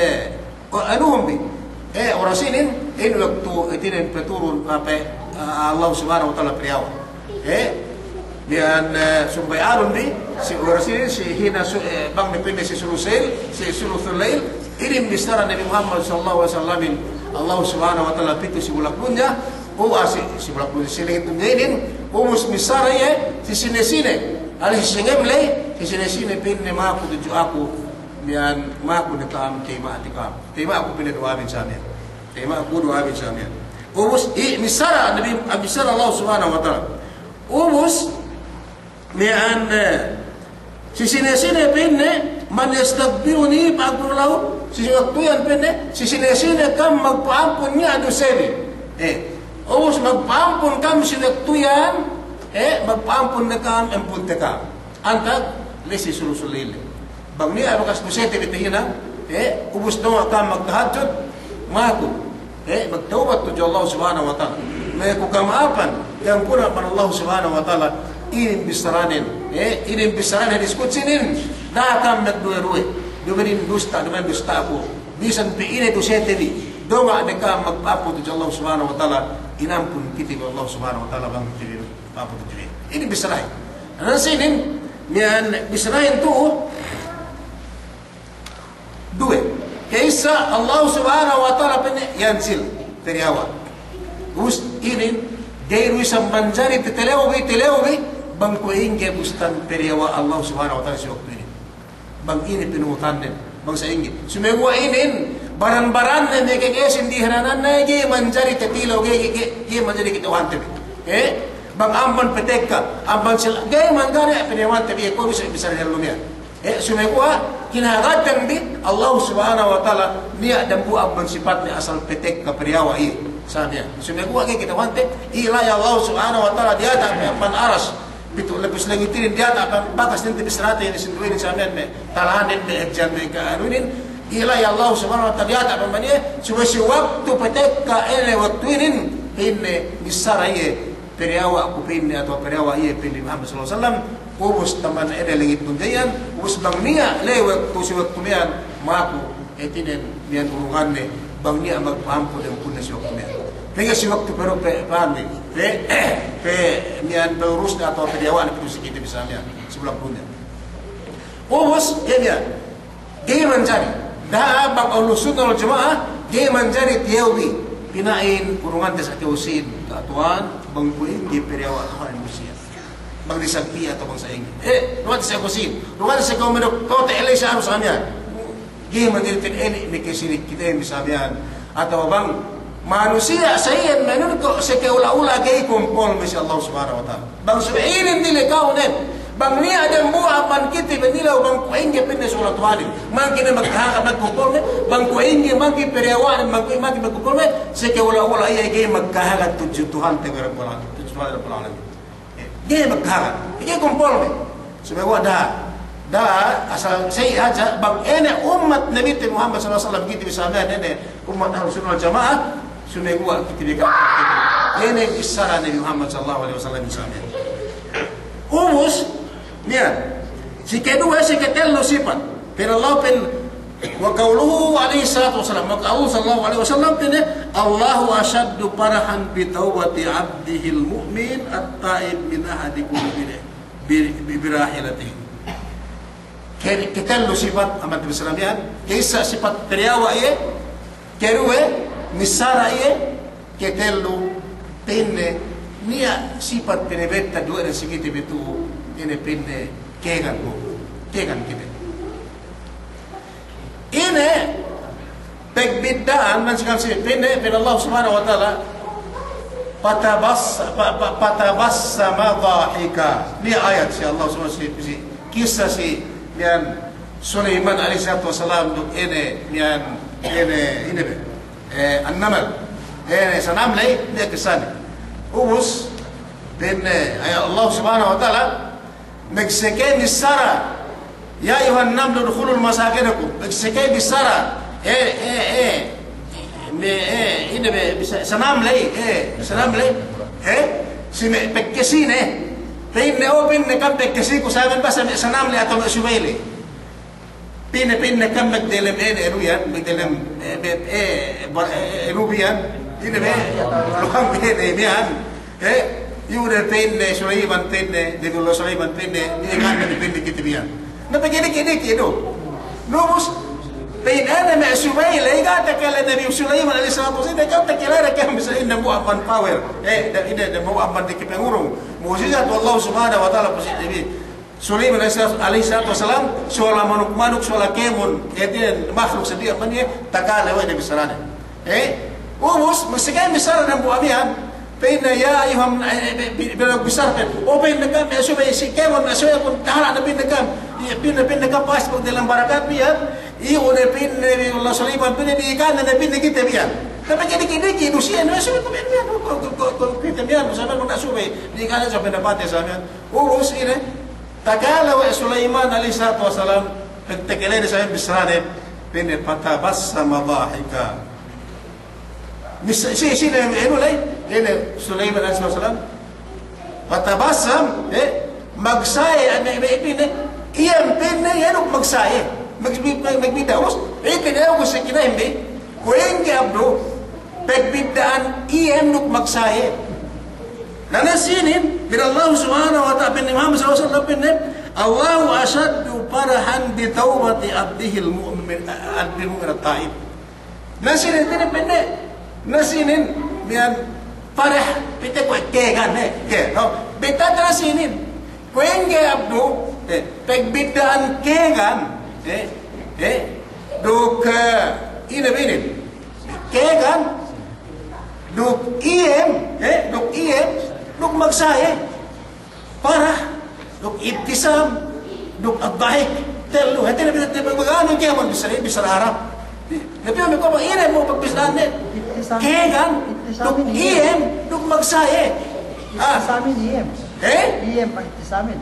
Speaker 2: anu bi eh orang sini ini waktu itu ini peturun apa Allah subhanahu wa ta'ala priaw eh biar sumbai alun bi si orang sini si hina bang dipilih si sulusil si sulusul ini bistara Nabi Muhammad sallallahu alaihi wasallam Allah subhanahu wa ta'ala pitu si bulak punya o asi si bulak punya sini itu ngainin o mus misara ye si sini sini alih singem le si sini sini pin ne ma aku tuju aku bian ma aku dekam tema tikam tema aku pin doa bin samia tema aku doa bin samia o mus i misara Nabi abisara Allah subhanahu wa ta'ala o mus mian si sini sini pin ne man yastakbiruni pagurlau si waktu yang pin ne si sini sini kam magpaampun niya doseni eh Ubus magpaampun kam sinagtuyan, eh, magpaampun na kam, empun te kam. Antag, lesi sulusulili. Bang niya, makas kusete bitihina, eh, ubus doon kam magtahadjud, maku, eh, magtawbat to Allah subhanahu wa ta'ala. May kukamaapan, yang puna man Allah subhanahu wa ta'ala, inim bisaranin, eh, inim bisaranin, diskutsinin, na kam nagduwe-ruwe, dumanin dusta, dumanin dusta ako, bisan pi ini dusete di, doon nga ka magpaampun to Allah subhanahu wa ta'ala, inampun kita kepada Allah subhanahu wa ta'ala bang kita apa tu jadi ini bisrahin dan sini nian bisrahin tu dua kaisa Allah subhanahu wa ta'ala pene yansil dari awal us ini gairu sambanjari tetelewi telewi bang ko inge bustan dari awal Allah subhanahu wa ta'ala si waktu ini bang ini penuhutan bang sa inge sumegwa ini baran-baran na nagkakasin di hananan na gi manjari tetilaw gi gi manjari kita wante eh bang amban petekka amban sila gi mangari pinewante bi ko bisa bisa helumia eh sumegwa kinagatan bi Allah subhanahu wa ta'ala niya dambu amban sifat ni asal petekka priyawa i sabiya sumegwa gi kita wante ila ya Allah subhanahu wa ta'ala dia tak amban aras bitu lebih langitin dia tak bakas nanti bisrate ni sinduin samen me talahanin me ekjan me ka anunin ila ya Allah subhanahu wa ta'ala tak pemania cuma si waktu petekka ele waktu ini ini bisaraye periawa aku pinne atau periawa ia pinne Muhammad sallallahu alaihi wasallam ubus taman ele langit punjayan ubus bang niya le waktu si waktu mian maku etinen mian urunganne bang niya magpampo dan punna si waktu mian pega si waktu pero pe pami pe pe mian berurus atau periawa ni pusi kita misalnya sebelah punya ubus ya dia dia mencari dah bang Allah sunnah wal jamaah dia mencari tiawi pinain kurungan des ati usin katuan bang kuin di periawa Tuhan Musia bang disagpi atau bang saing. Eh, luat sa kusin. Luat sa komendo ko te elay sa ano sa kanya. Game din tin eli ni kesini kita yang bisabihan atau bang manusia saya menurut ko sa kaula-ula kay kumpol mi Allah subhanahu wa taala. Bang subainin dili kaunen. Bang ni ada buah pan kita benila bang kuinge pinne sulat wali. Man kina maghaha magkumpol bang kuinge magi periawan bang kuinge magi magkumpol sa kaula-ula ay kay maghaha tujuh Tuhan tegara pala. Tujuh Tuhan pala. Dia maghaha. Ikay kumpol mi. Subawa dah. Dah asal saya aja bang ene umat Nabi Muhammad sallallahu alaihi wasallam kita bisa lihat ene umat Ahlus Sunnah Jamaah sunai gua kita dekat ene isara Nabi Muhammad sallallahu alaihi wasallam bisa lihat umus dia si kedua si ketelo sifat pero Allah pen wa qauluhu alaihi salatu wasallam maka Allah sallallahu alaihi wasallam pen Allahu ashaddu farahan bi taubati abdihi almu'min at-taib min ahadikum bi birahilatihi. Kita lu sifat amat berseramian, kisah sifat teriawa ye, kerue, misara ye, kita lu penne, nia sifat penne beta dua dan segitu betu, ini penne kegan bu, kegan kita. Ini pegbedaan dan segala sesuatu penne penne Allah Subhanahu Wa Taala. Patabas, patabas sama dhahika. Ini ayat si Allah Subhanahu Wa Taala. Kisah si Mian Sulaiman alaihissalatu wassalam duk ini mian ini ini be eh an-namal eh sanam lay dia kesan ubus bin ayat Allah subhanahu wa taala mekseke misara ya ayuhan naml udkhulul masakinakum mekseke misara eh eh eh me eh ini be sanam lay eh sanam lay eh si me pekkesine Pinne o pinne kam pekkesi ko saben ba sa sanam le ato subele. Pinne pinne kam magdelem ene eruyan magdelem eh erubian ini be luang pinne bian eh yure pinne Sulaiman pinne de lo Sulaiman pinne ni kan pinne kitibian. Na pagini kini kido. Nubus pinne ana ma subele igata kala Nabi Sulaiman alaihi salatu wasallam kata kala kam bisa inna mu'aban power eh dan ida mu'aban dikipengurung mukjizat Allah Subhanahu wa taala positif. Sulaiman alaihi salatu wasalam soala manuk-manuk soala kemun yaitu makhluk sedia mani takala wa de bisarana. Eh, umus mestikan bisarana buamian pena ya ayuham bila besar kan o pena kam asubai si kemun asubai pun tahala na pena kam pena pena kam pas dalam barakat biar i one pena Allah Sulaiman pena di kan na pena kita biar. Tapi jadi kini kini usia ni masih tu biar kita biar bersama kita subay di kanan sampai dapat ya sampai urus ini takala wa Sulaiman alaihi salatu wasalam pentekelene sampai bisrane pene patabassa madahika mis si si ne enu lai ini Sulaiman alaihi salatu wasalam patabassam eh magsaye ame pene iam pene yanu magsaye magbida us eh pene ako sa kinaimbe kuenge abdo pegbidaan iem nuk magsaye. Nanasinin bila Allah Subhanahu wa taala bin Muhammad sallallahu alaihi wasallam bin Allahu ashaddu farahan bi taubati abdihi al-mu'min al-mu'min at-ta'ib. Nasinin din pende. Nasinin bian farah pite ko kegan eh ke no beta nasinin kuenge abdu eh pegbidaan kegan eh eh duk ina binin kegan duk iem eh duk iem duk magsaye parah duk ibtisam duk adhahik telu hati nabi nabi magano kaya man bisa bisa Arab nabi nabi ko ire mo pagbisaan eh kegan duk iem duk magsaye ah
Speaker 3: Ibtisamin iem.
Speaker 2: eh
Speaker 3: Iem ibtisamin.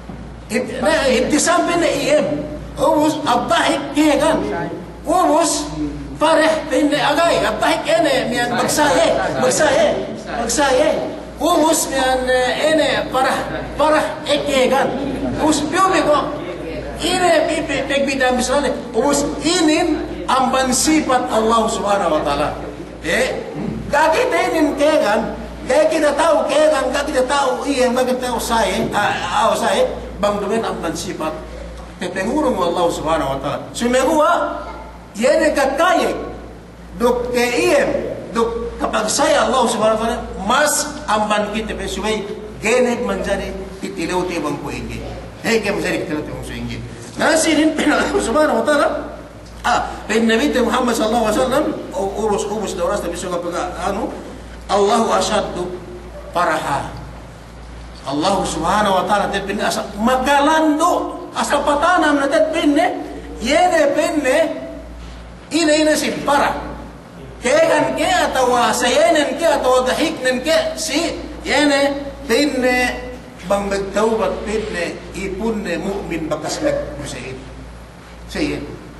Speaker 2: ibtisam bin iem ubus adhahik kegan ubus Farah pinne agay, abahik ene mian magsaye, magsaye, magsaye. Umus mian ene parah, parah ekegan. Us piubi ko. Ine pipi pegbida misalnya. Umus inin amban sifat Allah Subhanahu wa taala. Eh, kaki inin kegan, kaki kita tahu kegan, kaki kita tahu iya bagi tahu saya, ah saya bang dumen amban sifat. Pepengurung Allah Subhanahu wa taala. Sumegua Yene kakayek duk keiem kapag saya Allah subhanahu wa ta'ala mas amban kita supaya genek menjadi tilauti bang ko ingi. Hey kem sari tilauti bang so ingi. Nasirin Allah subhanahu wa ta'ala. Ah, pen Nabi Muhammad sallallahu alaihi wasallam urus urus dauras tapi suka pega anu Allahu asyaddu paraha. Allah subhanahu wa ta'ala te pinne asa makalando asa patanam na te pinne yene pinne ina ina si para kegan ke atau sayenen ke atau dahiknen ke si yene pinne bang magtawbat pinne ipunne mu'min bakas nagmusaid sayen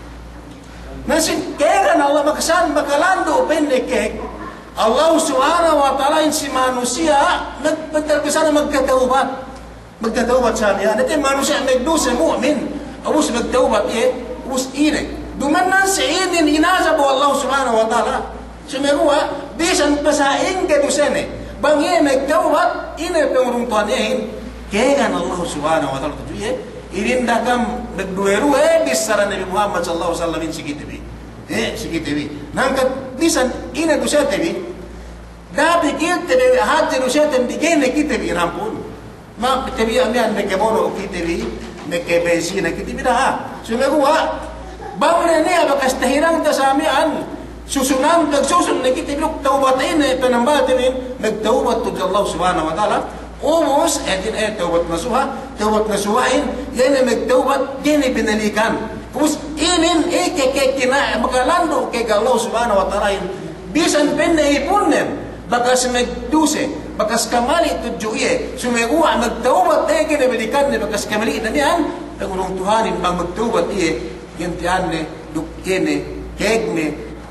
Speaker 2: nasin kegan Allah makasan makalando pinne ke Allah subhanahu wa ta'ala in si manusia nagpagkasana magkataubat magkataubat sa niya natin manusia magdusa mu'min awus magtaubat eh awus ine dumanan si inin inazabo Allah subhanahu wa ta'ala sumeruha bisan pasaing kadusene bangye magtaubat ine pengurungtuan ehin kegan Allah subhanahu wa ta'ala tujuye irindakam nagdueru eh bisara Nabi Muhammad sallallahu alaihi wasallam in sikitibi eh sikitibi nangkat bisan ina dusetibi dabi kitibi hati dusetem digene kitibi rampun ma kitibi amian nekebono kitibi neke benzina kitibi dah sumeruha bangne ne abakas tahirang tasamian susunan nagsusun nekitibi taubat ine penambatibin nagtaubat tu Allah subhanahu wa ta'ala umos etin eh taubat nasuha taubat nasuhain yene magtaubat gene binalikan Us inin ike kina makalando kay Allah subhanahu wa ta'ala bisan penne ipunnen bakas magduse bakas kamali tujuye sumeguwa magtaubat eh kina balikan ne bakas kamali na niyan tangunong tuhanin bang magtaubat iye yantianne dukkene kegne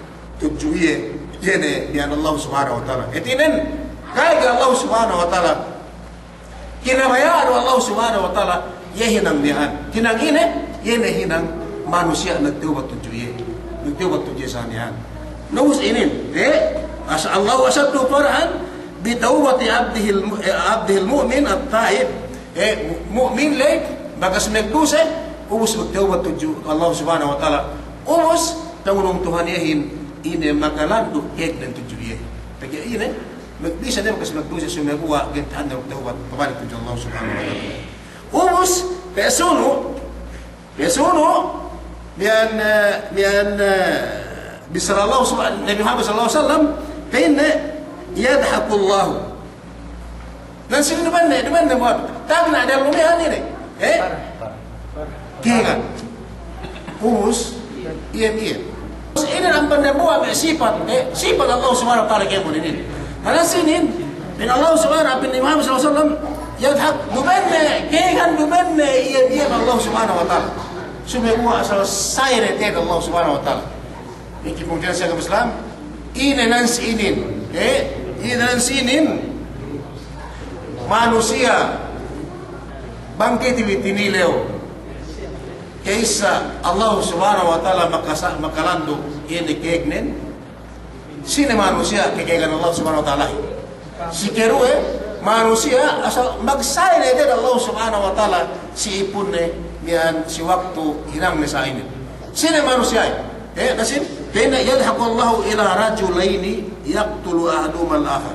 Speaker 2: tujuye yene niyan Allah subhanahu wa ta'ala etinen kay Allah subhanahu wa ta'ala kinabayaan Allah subhanahu wa ta'ala yehinang niyan kinang ine yene hinang manusia nagtaubat tujuye nagtaubat tujuye sa niyan nus inin eh asa Allah asaddu farhan bi tawbati abdihi abdihi almu'min at-ta'ib eh mu'min lek bagas magduse ubus magtaubat tuju Allah subhanahu wa ta'ala ubus tangunong Tuhan yahin ine makalando kek dan tujuye tagi ine magbisa na bagas magduse sumeguwa gantahan na magtaubat pabalik tuju Allah subhanahu wa ta'ala ubus pesuno pesuno بأن بأن بسر الله سبحانه النبي محمد صلى الله عليه وسلم فإن يضحك الله نسي نبنى نبنى مواد تابنا على اللوميان ini eh kira us iya iya ini nampak buah sifat eh sifat Allah subhanahu wa ta'ala kayak ini karena sini bin Allah subhanahu bin Muhammad sallallahu alaihi wasallam yadhak nubenne kira nubenne iya iya Allah subhanahu wa ta'ala semua asal saya dari Allah subhanahu wa ta'ala ini kemudian saya ke Islam ini nansi ini eh ini nansi ini manusia bangkit di tinileo kaisa Allah subhanahu wa ta'ala makasa makalando ini kegnen sini manusia kekegan Allah subhanahu wa ta'ala si kerue manusia asal magsaya dari Allah subhanahu wa ta'ala si ipunne yan si waktu hirang na sa ini. Sino manusia? Eh, nasin? Kaya yadhaq Allah ila rajulaini yaqtulu ahaduhuma al-akhar.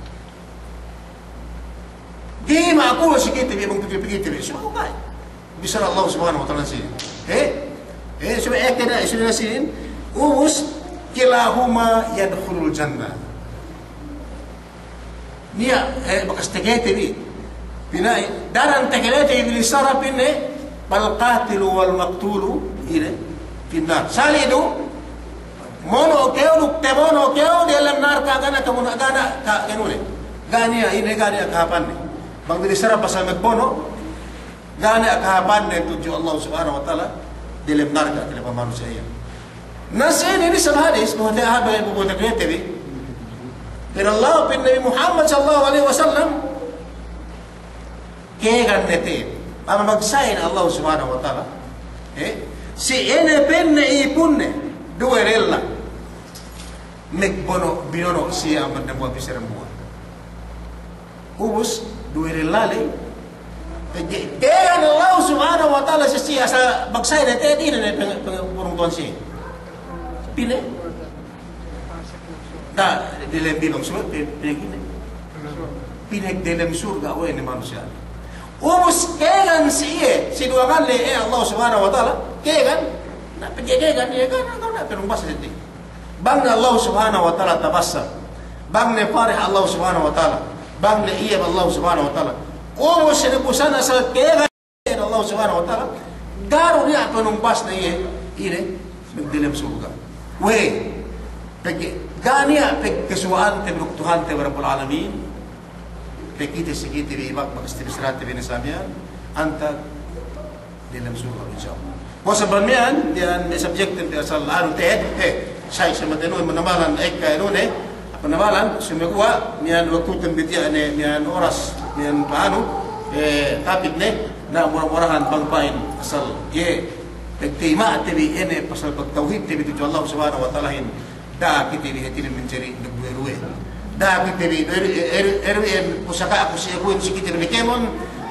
Speaker 2: Di ma'akul si kitibi mong pikir-pikir. Sino ba? Bisar Allah subhanahu wa ta'ala sin. Eh? Eh, so eh kada sino nasin? Ubus kilahuma yadkhulul jannah. Niya eh bakas tegete ni. Pinay daran tegete ibn sarapin eh فالقاتل والمقتول إلى في النار ساليدو mono keo lu temono keo di dalam nar kagana kamu nak gana ka kenule gania ini gania kapan ni bang diri sara pasal magbono gania kapan ni tuju Allah subhanahu wa ta'ala di dalam nar ka dalam manusia ya nasin ini sama hadis bahwa dia ada yang buat kreatif pero Allah bin Nabi Muhammad sallallahu alaihi wasallam kegan nete ama magsayin Allah subhanahu wa ta'ala eh si ene penne ipunne due rella megbono binono si amman de buat bisaran buat ubus due rellale kegan Allah subhanahu wa ta'ala si asa magsayin ete dine ne pengurung tuan si pine da dilem bilong surat pine pinek dilem surga o ini manusia Umus kegan si iye, si dua kali eh Allah Subhanahu wa taala, kegan, na kegan ya kan atau na perung basa sini. Bang Allah Subhanahu wa taala tabassam. Bang ne farih Allah Subhanahu wa taala. Bang ne iya Allah Subhanahu wa taala. Umus ni busana sa kegan Allah Subhanahu wa taala. Garu dia perung bas na iye, ire magdilim surga. We, pegi gania peg kesuaan te Tuhan te Rabbul Alamin. Kita sekiti bi ibak bakasti bisrat bi nasamian anta dalam surga insyaallah. Masa bermian dan subjektif di asal anu teh eh saya sama tenu menamalan eka anu ne penamalan semua nian waktu tembitia ne nian oras nian panu eh tapi ne na murah-murahan bangpain asal ye pektima tebi ene pasal tauhid tebi tu Allah Subhanahu wa taala hin da kita bi hatin mencari duwe-duwe da kita bi erwin pusaka aku si aku si kita ni kemon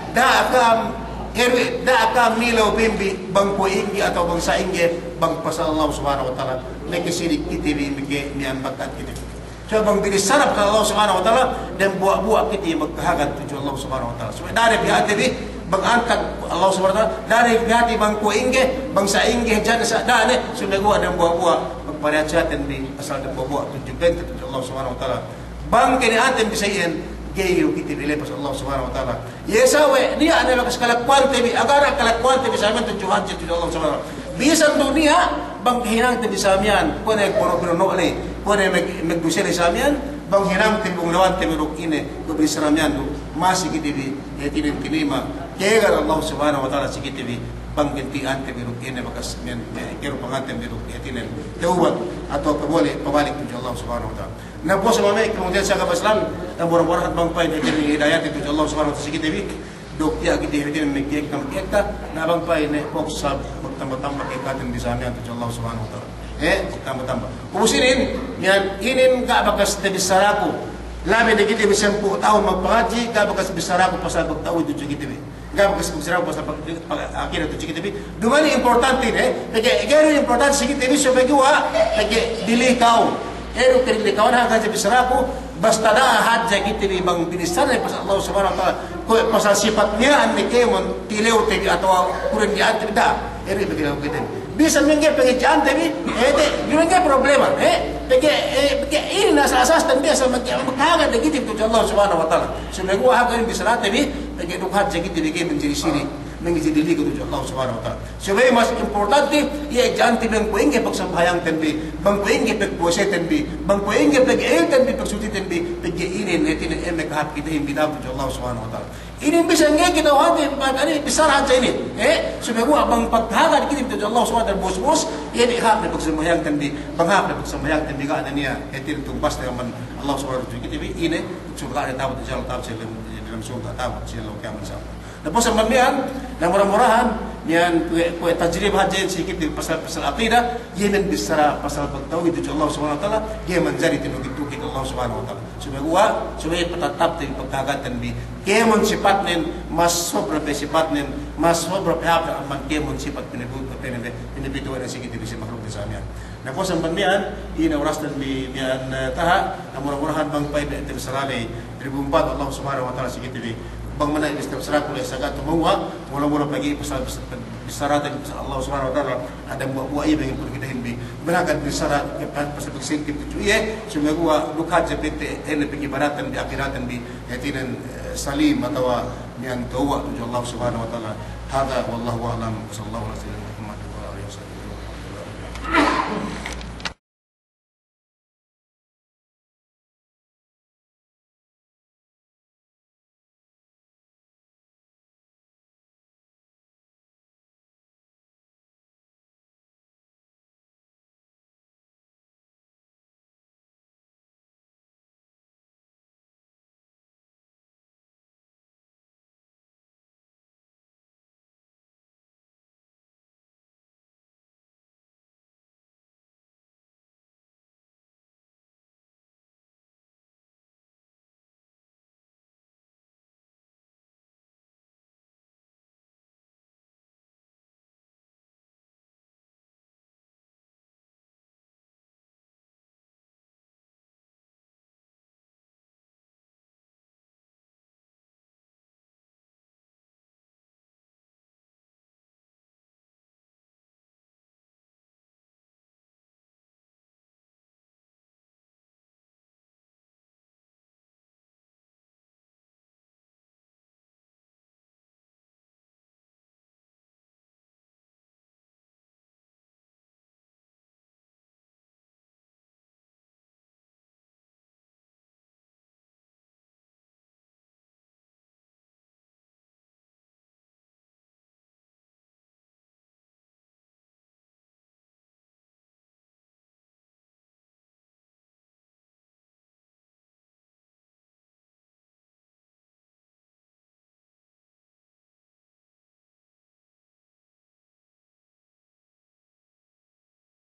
Speaker 2: da akam erwin da akam milo bimbi bang po inggi atau bang sa inggi bang pasal Allah Subhanahu wa taala nekisidik kita bi mike nian bakat kita so bang diri sarap ka Allah Subhanahu wa taala dan buak-buak kita magkahagat tu Allah Subhanahu wa taala so dari pihak bi bang angkat Allah Subhanahu wa taala dari pihak bang po inggi bang sa inggi jan sa dane sunago dan buak-buak magpariatsatan bi asal dan buak-buak tu juga tu Allah Subhanahu wa taala. Bang kini antem bisayin gayo kita dilepas Allah Subhanahu wa taala. Yesawe dia adalah kalakwan tebi agar kalakwan tebi saman tu Tuhan tu Allah Subhanahu wa taala. Bisan dunia bang hinang tebi samian ko ne kono no le ko ne megduseli samian bang hinang tebi lawan tebi ruk ine ko bisramian tu masih kita bi yatin tinima kegar Allah Subhanahu wa taala sikit bi bang ganti ante bi ruk ine bakas men kero pangantem bi ruk yatin tawbat atau kebole pabalik tu Allah Subhanahu wa taala. Na po sa mamay kemudian sa kabaslan na borang-borang bang pay na hidayat itu Allah Subhanahu wa taala sikit bi dok ya kita hidin megek kam kita na bang pay ne pok sa magtambah-tambah kay katen bisamian tu Allah Subhanahu wa taala eh tambah-tambah ubusinin yan inin ka bakas te bisaraku labi de kita bisempu tahun magpangaji ka bakas bisaraku pasal pagtawid tu kita bi ka bakas bisaraku pasal akhir tu kita bi dumani importante ne kaya gero importante sikit bi so bagwa kaya dili kau ero kerili kawan hanga sa bisaraku basta na hadja kita bi bang binisar pasal Allah Subhanahu wa taala ko pasal sifatnya an kemon tilew te atau kurang di ante da ero begitu kita bisa mengge pengejan tapi eh de problema eh Porque, eh, porque ini nasa-asas dan biasa magkahagan na gitip to Allah Subhanahu wa taala. So nagawa hagan bisara tabi, porque dukhat sa gitip bigay menjadi siri, menjadi dili ko to Allah Subhanahu wa taala. So may mas importante iya janti bang puenge pagsambayang tanbi, bang puenge pagpuose tanbi, bang puenge pag-el tanbi pagsuti tanbi, pagge ini netin em kahap kita imbitaw to Allah Subhanahu wa taala. Ini bisa nge kita hati ani besar aja ini. Eh, sumago bang paghagan gitip to Allah Subhanahu wa taala bos-bos, iya di hap na pagsambayang tanbi, bang hap na pagsambayang tanbi ka na niya etin tumbas na man Allah Subhanahu wa taala kita ini subhanahu wa taala jalan tab sila dalam surga tab sila kiamat sama. Tapos ang mamian na murah-murahan niyan kue tajrib hajin sikit di pasal-pasal aqidah yemen bisara pasal pagtawhid itu Allah Subhanahu wa taala yemen jadi tinugit-tugit Allah Subhanahu wa taala. Sumaguwa supaya patatap tin pagkagatan bi kemon sifat nin mas sobra pe sifat nin mas sobra pe apa man kemon sifat pinibut pinibut pinibut na sikit di makhluk sa niyan. Na po sa pamian ina oras dan bi bian taha na murah-murahan bang pay de sarali tribumpat Allah Subhanahu wa taala sikit bi bang mana ini setiap serak oleh sagat tumawa mula-mula pagi pasal bisarat pasal Allah Subhanahu wa taala ada buah-buah iba yang perlu kita himbi benakan bisarat pasal bersingkip itu iya cuma gua dukat jepit ele pergi baratan di akhiratan bi yatinan salim atau yang tawa tu Allah Subhanahu wa taala hada wallahu a'lam sallallahu alaihi wasallam